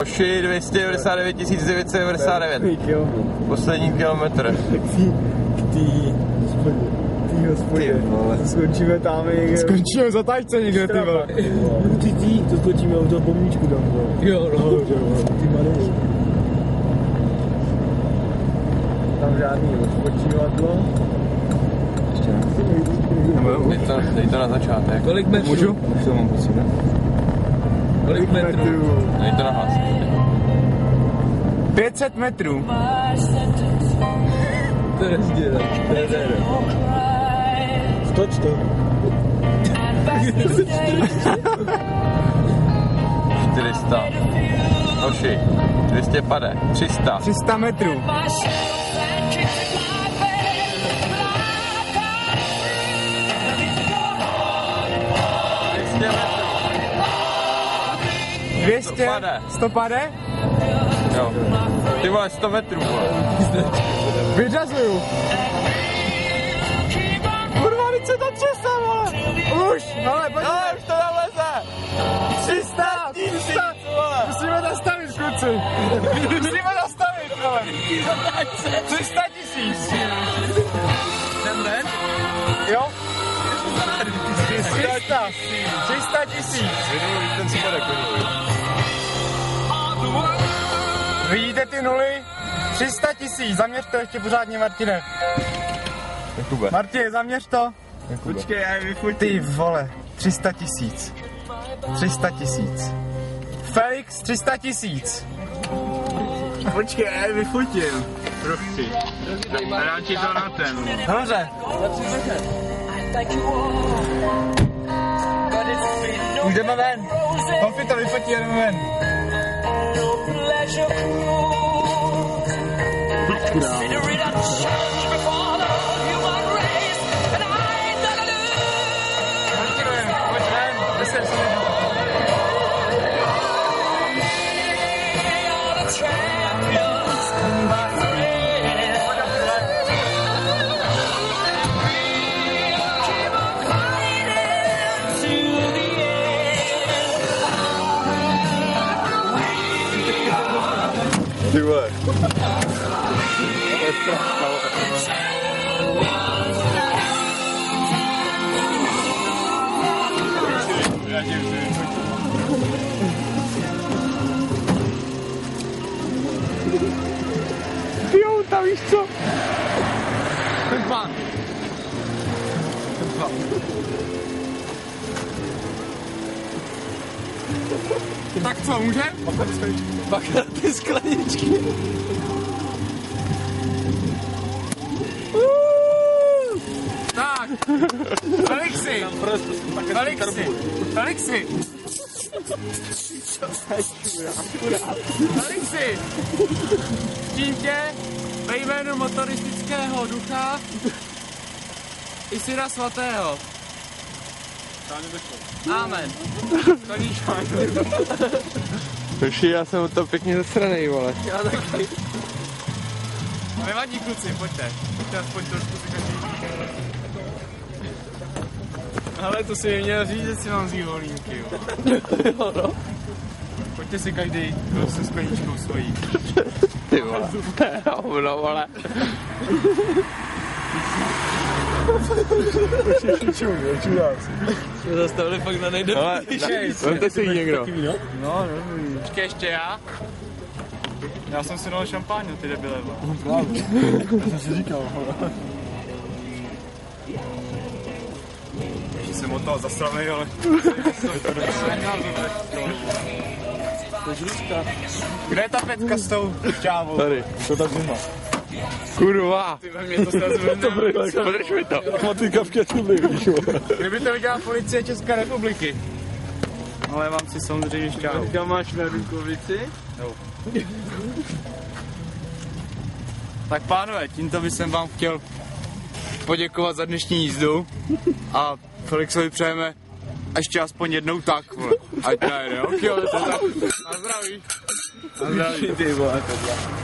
Hoši, 299 999. Poslední kilometr. Ty hospodě, skončíme tam někde. Skončíme za taťce někde, ty vole. To skončíme u toho pomníčku tam, vole. Jo, no. Ty malý. Tam žádný odpočívadlo. Ještě Dej to na začátek. Kolik metrů? Můžu? Už to mám pocit, ne? Kolik metrů? Dej to na hlas. 500 metrů. to rozdíl. 104. 400. Hoši, 250. 300. 300 metrů. 200. 100 pade? Jo. Ty vole, 100 metrů, vole. Vyřazuju. Kurva, teď se to 300, vole. Už, ale pojďme. No, už to tam leze. 300. Musíme zastavit, kluci. Musíme zastavit, vole. 300 000. Ten den? Jo? 300 000. Ten spodek, Vidíte ty nuly? 300 000. Zaměř to ještě pořádně, Martine. Jakube. Martine, zaměř to. Počkej, já je vyfotím. Ty vole, 300 000. 300 000. Felix, 300 000. Počkej, já je vyfotím. Prostě. A dám ti to na ten. Dobře. Už jdeme ven. Hofi to vyfotí, jdeme ven. Ty vole. Ty auta, víš co? Ten pán. Tak co, můžem? Pak na ty skleničky. Tak. Felixi. Felixi. Tím tě ve jménu motoristického ducha i syna svatého. Amen. Hoši, já jsem od toho pěkně zasranej, vole. Já taky. Nevadí, kluci, pojďte. Pojďte aspoň trošku si každý. Ale to si mi měl říct, že si mám vzít volínky, jo. Jo, no. Pojďte si každý se skleničkou svojí. Ty vole. Hovno, vole. Jsme zastavili fakt na nejdůležitější. Vemte si ji někdo. No, dobrý. Počkej, ještě já? Já jsem si dal šampáň, ty debile. No právě. Já jsem si říkal. Ještě jsem od toho zasranej, ale... Kde je ta pecka s tou čávou? Tady. To tak nemá. Kurva. Ty ve mě to snad zvedne. Podrž mi to. Matika v ketu víš, Kdyby to viděla policie České republiky. Ale mám si samozřejmě šťávu. Kam máš na rukovici? Jo. Tak pánové, tímto bych vám chtěl poděkovat za dnešní jízdu a Felixovi přejeme ještě aspoň jednou tak, vole. Ať najde, jo? Na zdraví. Na zdraví. Ty vole, tohle.